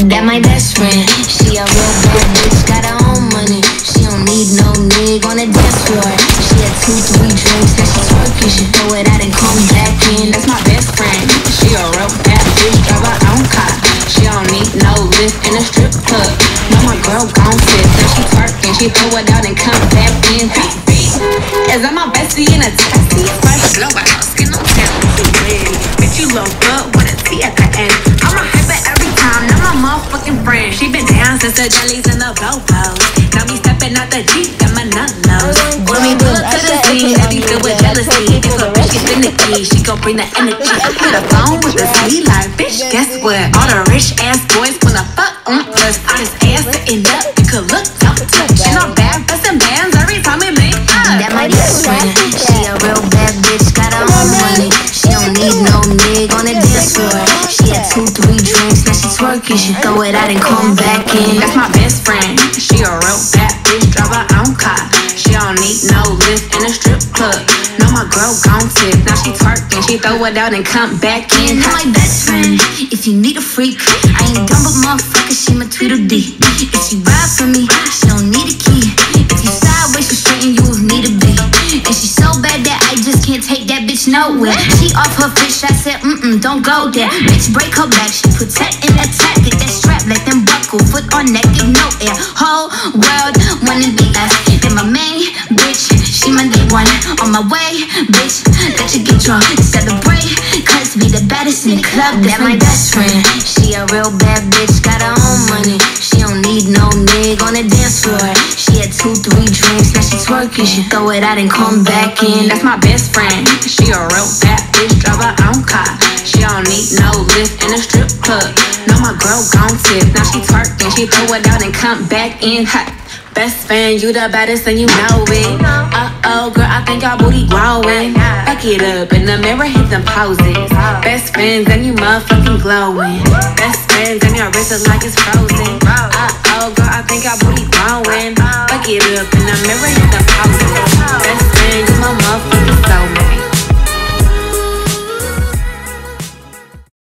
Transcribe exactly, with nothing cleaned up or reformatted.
That my best friend. She a real bad bitch, got her own money. She don't need no nigga on the dance floor. She had two, three drinks, now she twerking. She throw it out and come back in. That's my best friend. She a real bad bitch, drive her own car. She don't need no lift in a strip club. No, my girl gon' fit. Now she twerking, she throw it out and come back in. Is that my bestie in a taxi? Fresh blow out, skin on town. Bitch, you look good with a T at the end. I'm a hyper every time, now my motherfucking friend. She been down since the jellies and the bobos. Now we stepping out the Jeep, got my nut nose. When we pull up to the scene, heavy filled with jealousy. If a bitch is finicky, she gon' bring the energy. Hit a phone with the sweet like, bitch, guess what? All the rich ass boys wanna fuck on us. This ass sitting up, you could look, don't touch. She no bad, bustin' bands every time we link up. That my best friend. She a real bad bitch, got her own money. She don't need no nigga on the dance floor. She had two, three drinks, now she twerking. She throw it out and come back in. That's my best friend. She a real bad bitch, drive her own car. She don't need no lift in a strip club. No, my girl gon' tip. Now she twerking, she throw it out and come back in. That's my best friend. If you need a freak, I ain't dumb but motherfucker, she my Tweedledee. If she ride for me, she don't need a key. If you sideways, she straight and you need a beat. And she so bad that I just can't take that bitch nowhere. She off her fish, I said, mm-mm, don't go there. Bitch, break her back, she put that in attack. Get that strap, let them buckle, foot on neck, give no air. Whole world wanna be us. And my main bitch, she my day one. On my way, bitch, let you get drunk. Celebrate, cause we the baddest in the club. That my best friend. She a real bad bitch, got her own money. She don't need no nigga on the dance floor. She had two, three drinks, now she twerking. She throw it out and come back in. That's my best friend. She a real bad bitch, drive her own car. She don't need no lift in a strip club. No, my girl gon' tip. Now she twerking, she throw it out and come back in. Ha. Best friend, you the baddest and you know it. Uh-oh, girl, I think your booty growing. Back it up in the mirror, hit them poses. Best friends and you motherfucking glowing. Best friends and your wrist is like it's frozen.